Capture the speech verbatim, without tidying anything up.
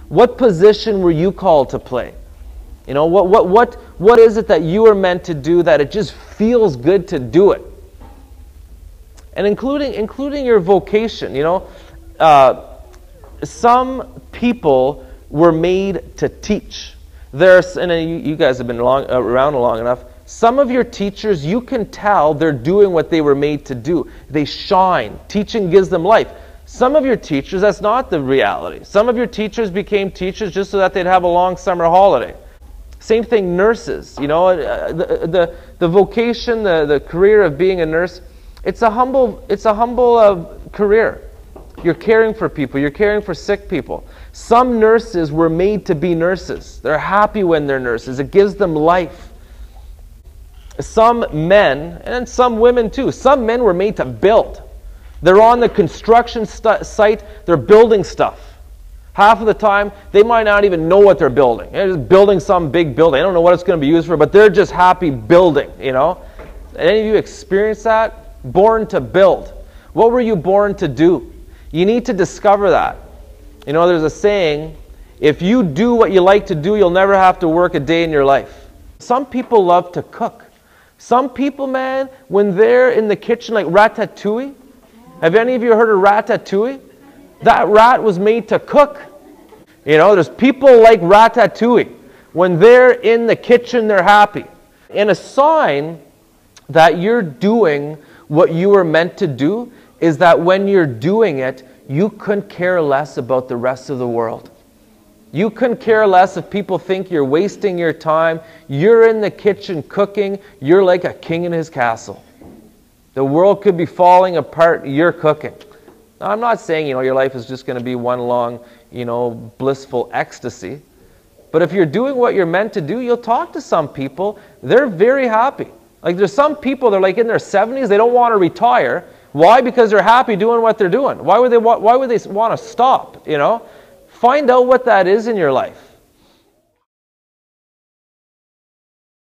What position were you called to play? You know, what, what, what, what is it that you are meant to do that it just feels good to do it? And including, including your vocation, you know, uh, some people were made to teach. There's, and you, you guys have been long, uh, around long enough. Some of your teachers, you can tell they're doing what they were made to do. They shine. Teaching gives them life. Some of your teachers, that's not the reality. Some of your teachers became teachers just so that they'd have a long summer holiday. Same thing, nurses. You know, uh, the, the, the vocation, the, the career of being a nurse, it's a humble, it's a humble uh, career. You're caring for people. You're caring for sick people. Some nurses were made to be nurses. They're happy when they're nurses. It gives them life. Some men, and some women too, some men were made to build. They're on the construction site. They're building stuff. Half of the time, they might not even know what they're building. They're just building some big building. I don't know what it's going to be used for, but they're just happy building, you know. Any of you experience that? Born to build. What were you born to do? You need to discover that. You know, there's a saying, if you do what you like to do, you'll never have to work a day in your life. Some people love to cook. Some people, man, when they're in the kitchen, like ratatouille. Have any of you heard of ratatouille? That rat was made to cook. You know, there's people like ratatouille. When they're in the kitchen, they're happy. And a sign that you're doing what you were meant to do is that when you're doing it, you couldn't care less about the rest of the world. You couldn't care less if people think you're wasting your time. You're in the kitchen cooking. You're like a king in his castle. The world could be falling apart. You're cooking. Now, I'm not saying, you know, your life is just going to be one long, you know, blissful ecstasy. But if you're doing what you're meant to do, you'll talk to some people. They're very happy. Like there's some people, they're like in their seventies. They don't want to retire. Why? Because they're happy doing what they're doing. Why would they, why would they want to stop, you know? Find out what that is in your life.